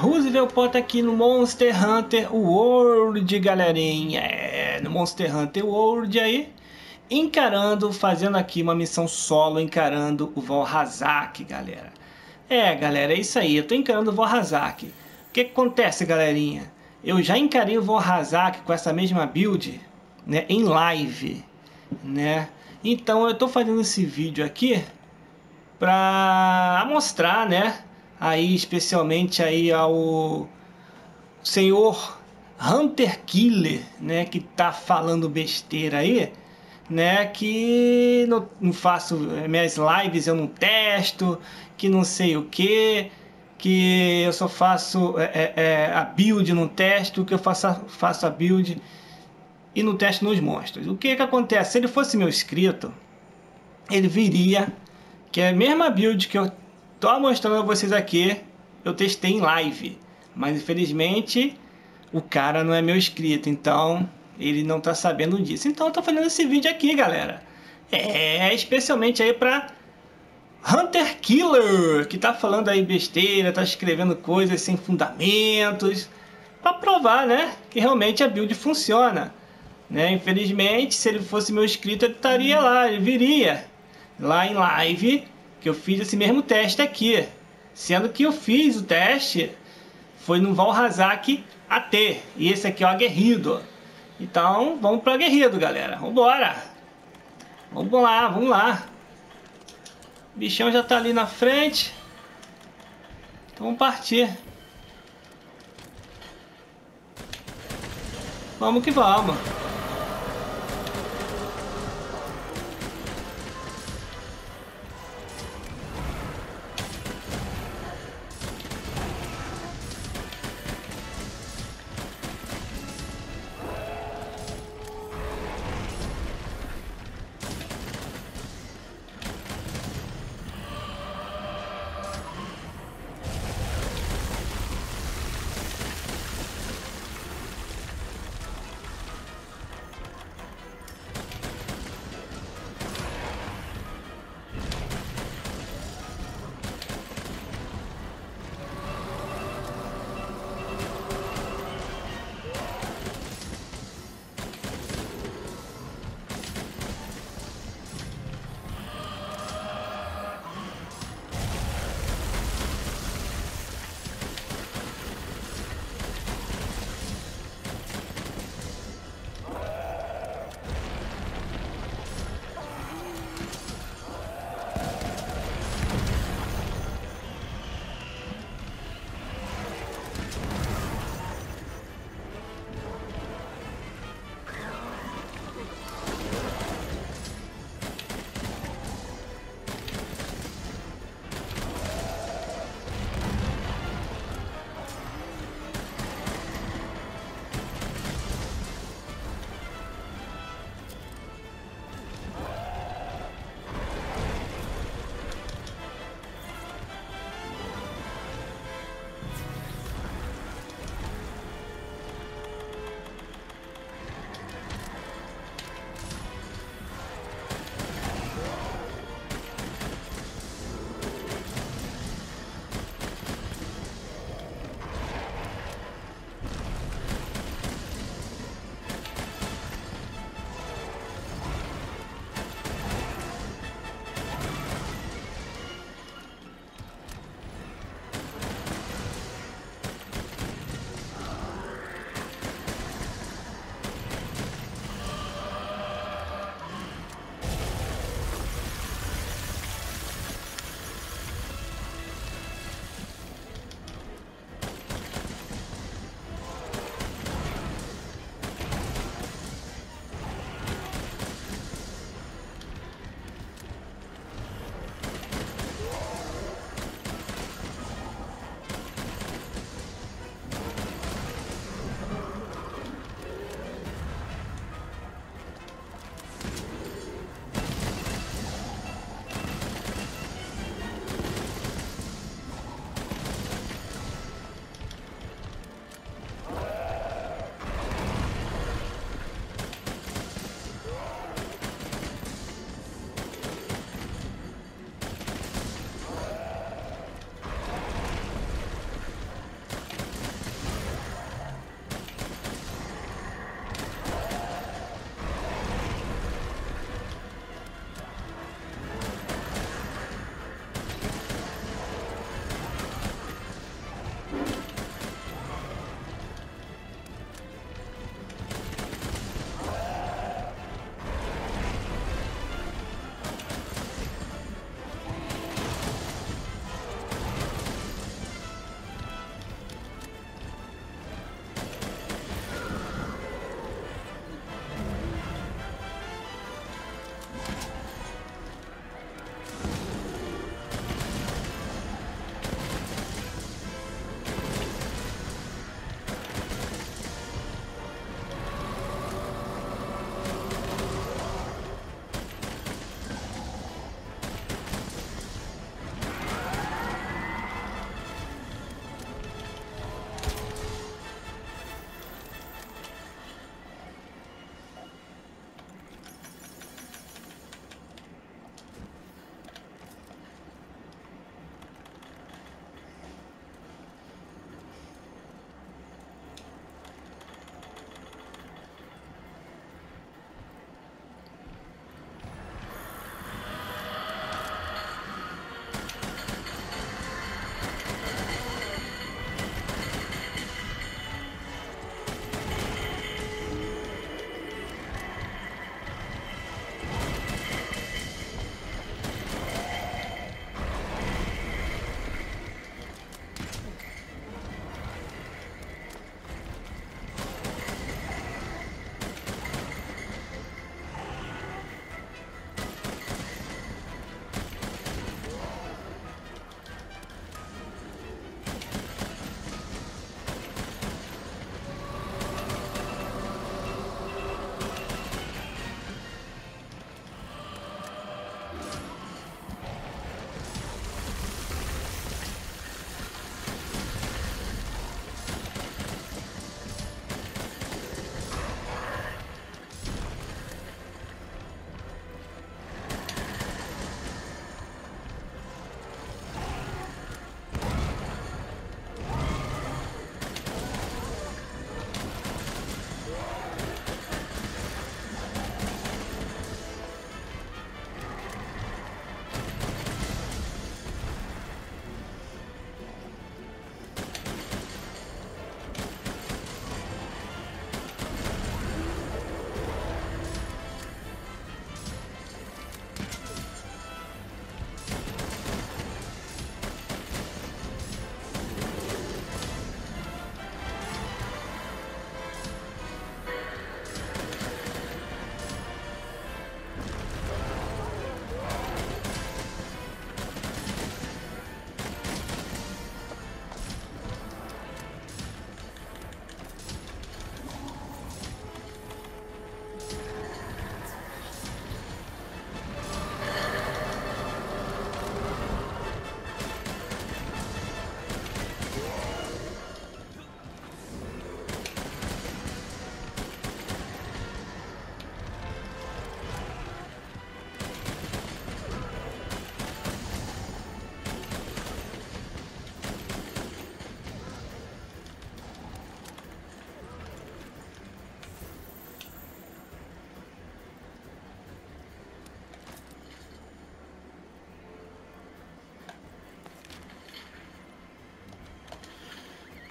Roosevelt Pota aqui no Monster Hunter World, galerinha. No Monster Hunter World aí, fazendo aqui uma missão solo, encarando o Valhazak, galera. Galera, é isso aí, eu tô encarando o Valhazak. O que acontece, galerinha? Eu já encarei o Valhazak com essa mesma build, né, em live, né? Então eu tô fazendo esse vídeo aqui para mostrar, né, aí especialmente aí ao senhor Hunter Killer, né, que tá falando besteira aí, né, que não faço minhas lives, eu não testo, que não sei o que eu só faço a build, não testo, que eu faço a build e não testo nos monstros. O que acontece? Se ele fosse meu inscrito, ele viria que é a mesma build que eu tô mostrando a vocês aqui, eu testei em live, mas infelizmente o cara não é meu inscrito, então ele não tá sabendo disso. Então eu tô fazendo esse vídeo aqui, galera, especialmente aí pra Hunter Killer, que tá falando aí besteira, tá escrevendo coisas sem fundamentos, para provar, né, que realmente a build funciona, né? Infelizmente, se ele fosse meu inscrito, ele estaria lá, ele viria lá em live, que eu fiz esse mesmo teste aqui, sendo que eu fiz o teste foi no Valhazak AT, e esse aqui é o aguerrido. Então vamos para o aguerrido, galera, vambora, vamos lá, o bichão já tá ali na frente, então vamos partir, vamos que vamos.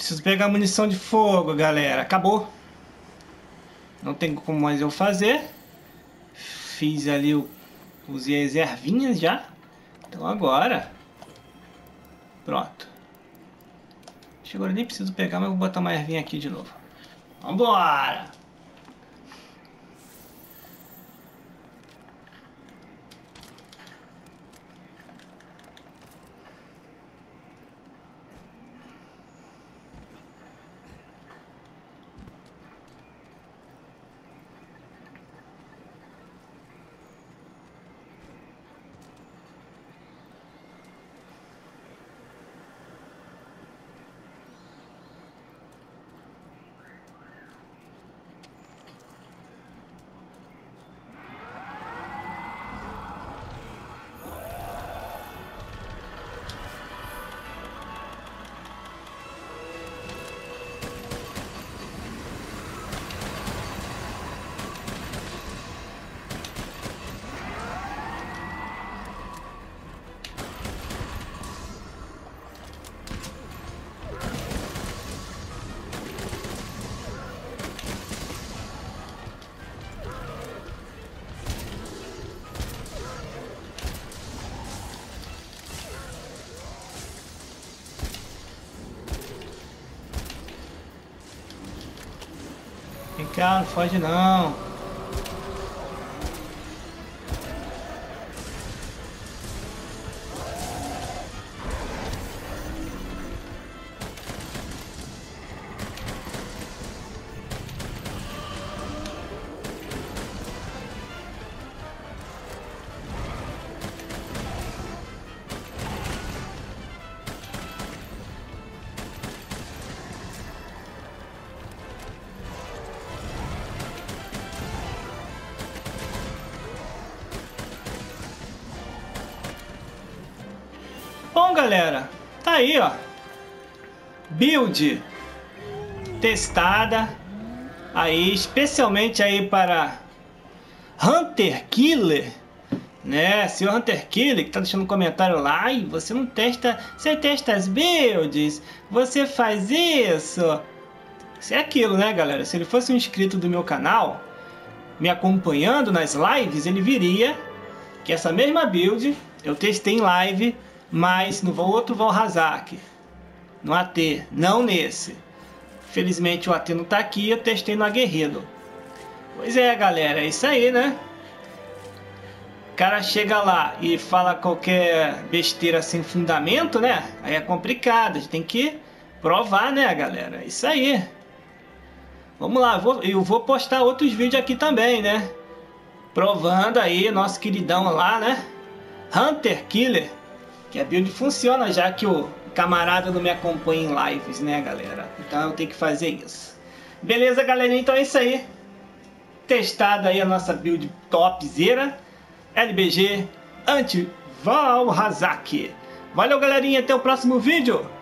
Preciso pegar munição de fogo, galera. Acabou. Não tem como mais eu fazer. Fiz ali, usei as ervinhas já. Então agora... Pronto. Agora eu nem preciso pegar, mas eu vou botar uma ervinha aqui de novo. Vambora! Vem cá, não foge não. Bom, galera, tá aí, ó. Build testada aí, especialmente aí para Hunter Killer, né? Senhor Hunter Killer, que tá deixando um comentário lá, e você não testa, você testa as builds, você faz isso. Isso é aquilo, né, galera? Se ele fosse um inscrito do meu canal, me acompanhando nas lives, ele viria que essa mesma build eu testei em live, mas no outro Valhazak, no AT, não nesse. Felizmente o AT não tá aqui, eu testei no Aguerrido. Pois é, galera, é isso aí, né? O cara chega lá e fala qualquer besteira sem fundamento, né? Aí é complicado, a gente tem que provar, né, galera? É isso aí. Vamos lá, eu vou postar outros vídeos aqui também, né? Provando aí, nosso queridão lá, né? Hunter Killer. Que a build funciona, já que o camarada não me acompanha em lives, né, galera? Então eu tenho que fazer isso. Beleza, galerinha? Então é isso aí. Testada aí a nossa build topzera. LBG anti-Valhazak. Valeu, galerinha. Até o próximo vídeo.